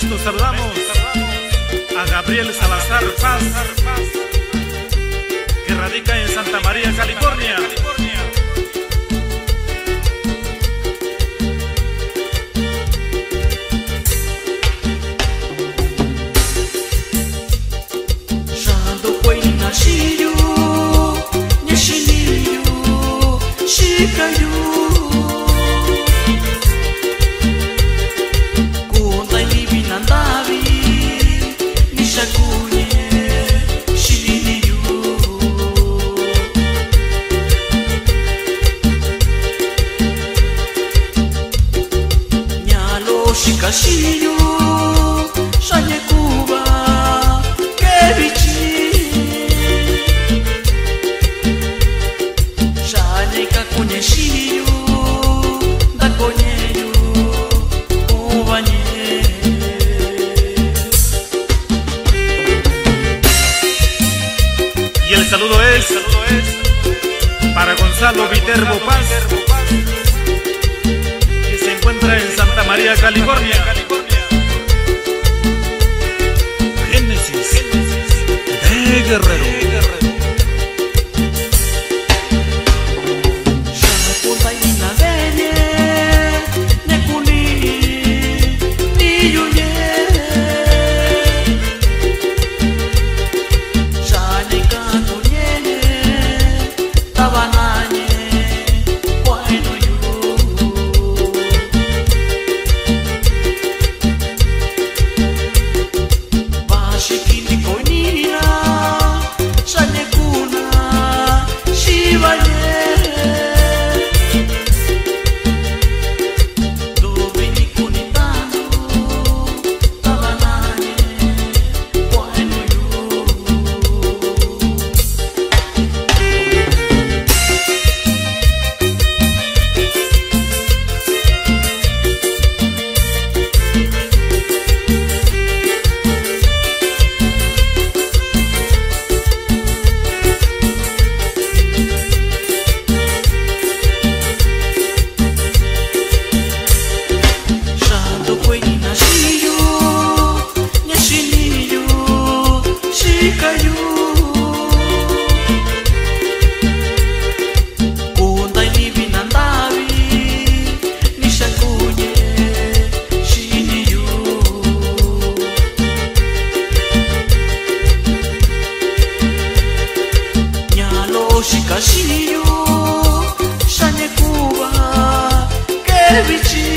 gusto saludamos a Gabriel Salazar Paz, que radica en Santa María, California. Shikashiyo shanye kuba kebichi shanye kakunye shiyo ndakonyeyo ubanye. Y el saludo es para Gonzalo Viterbo Paz, que se encuentra en Santa María, California. Génesis de Guerrero. Shikashiyo shanye kuba kebichi